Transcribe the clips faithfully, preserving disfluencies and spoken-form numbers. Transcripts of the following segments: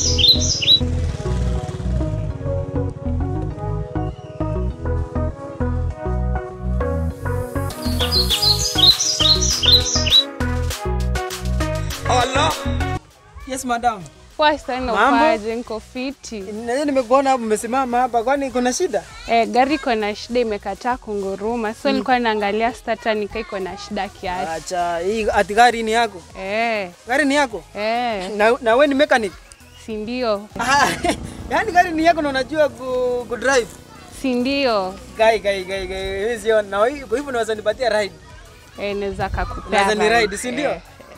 Allah. Yes madam. Poa sana upaje niko fiti. Nani nimekuona hapo umesimama hapa kwani kuna shida? Eh, gari iko na shida imekataa kunguruma. So nilikuwa mm. naangalia starter nikaiko na shida kiasi. Acha, hii ati gari ni yako? Eh. Gari ni yako? Eh. Na na wewe ni mechanic? Si ndio. Yaani gari ni yako na unajua ku, ku drive? Si ndio. Gai gai gai gai. Hizi sio na kwa hivyo unaweza nipatia ride. Eh, naweza kakupea. Naweza ni ride, si ndio?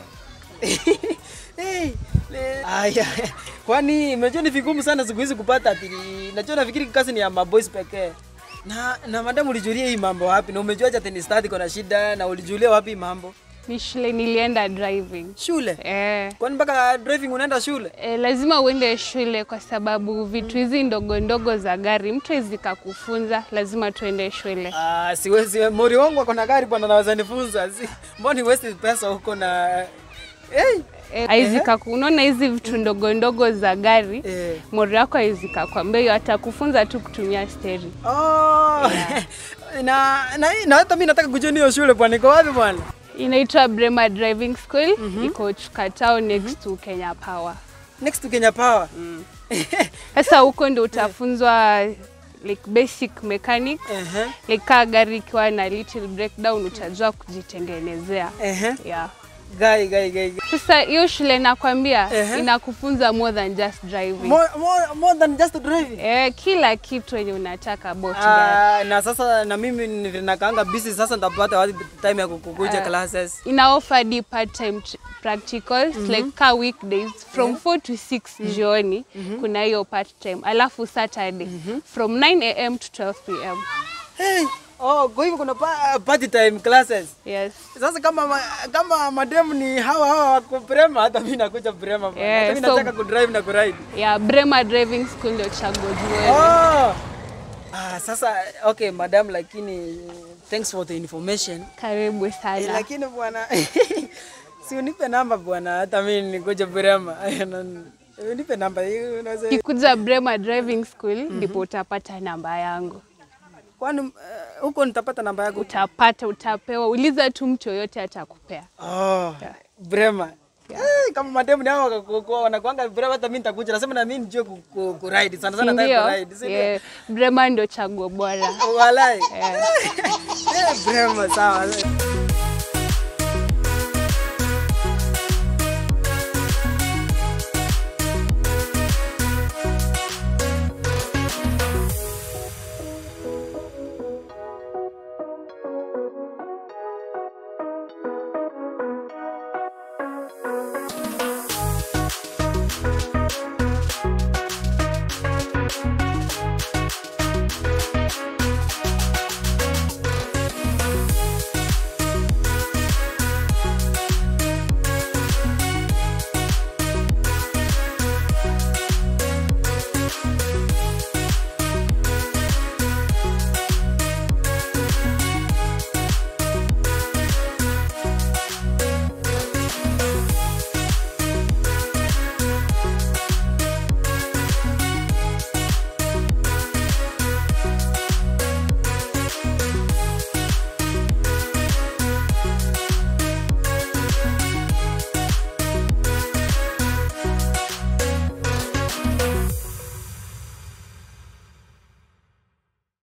Eh. Aya. Kwani umejua ni vigumu sana siku hizi kupata ati. Najua nafikiri kazi ni ya maboys pekee. Na na madam ulijulia hii mambo wapi? Na umejua acha tena start iko na shida na ulijulia wapi mambo? Ni shule nilienda driving. Shule? Eh. Kwani mpaka driving unaenda shule? Eh, lazima uende shule kwa sababu vitu hizi ndogo ndogo za gari mtu ezika kufunza, lazima tuende shule. Ah, siwezi mori wangu ako na gari bwana naweza nifunza. Si, mbona waste pesa huko na hey. Eh, aizika kunaona hizi vitu ndogo ndogo za gari. Eh. Mori yako aizika kwambia atakufunza tu kutumia steering. Oh. Yeah. na na na hata mimi nataka kujua hiyo shule bwana iko wapi bwana? Inaitwa Brema Driving School, mm -hmm. iko Chukatao next mm -hmm. to Kenya Power. Next to Kenya Power. Mm. Sasa huko ndio utafunzwa like basic mechanic. Uh -huh. Like kaa gari ikiwa na little breakdown utajua kujitengenezea. Uh -huh. Yeah. Gai gai gai. Sasa hiyo shule nakwambia uh -huh. inakufunza more than just driving. More, more, more than just driving. Eh, kila kitu yenye unataka about uh, gari. Na sasa na mimi ninakaanga busy sasa nitapata wapi time ya kukuja uh, classes. Ina offer di part time practicals mm -hmm. like ka weekdays from yeah. four to six mm -hmm. jioni mm -hmm. kuna hiyo part time. Alafu Saturday mm -hmm. from nine A M to twelve P M Hey. Oh, kwa hivyo kuna pa, party time classes. Yes. Sasa kama kama madam ni hawa hawa wako Brema hata mimi nakuja Brema bwana. Yeah, hata mimi so, nataka ku drive na ku ride. Yeah, Brema Driving School ndio chaguo wewe. Oh. Ah, sasa okay madam lakini thanks for the information. Karibu sana. Eh, lakini bwana si unipe namba bwana hata mimi nikuja Brema. Unipe namba hiyo unaweza. Kikuja Brema Driving School ndipo mm -hmm. utapata namba yangu. Kwani uh, huko nitapata namba yako? Utapata, utapewa. Uliza tu mtu yoyote atakupea. Oh, yeah. Brema. Yeah. Hey, kama mademu ni hao wanakuanga Brema hata mimi nitakuja. Nasema na mimi nijue ku, ku, ku ride. Sana sana nataka ku ride. Si yeah. Brema ndio chaguo bora. Walai. Yeah. Yeah, Brema sawa.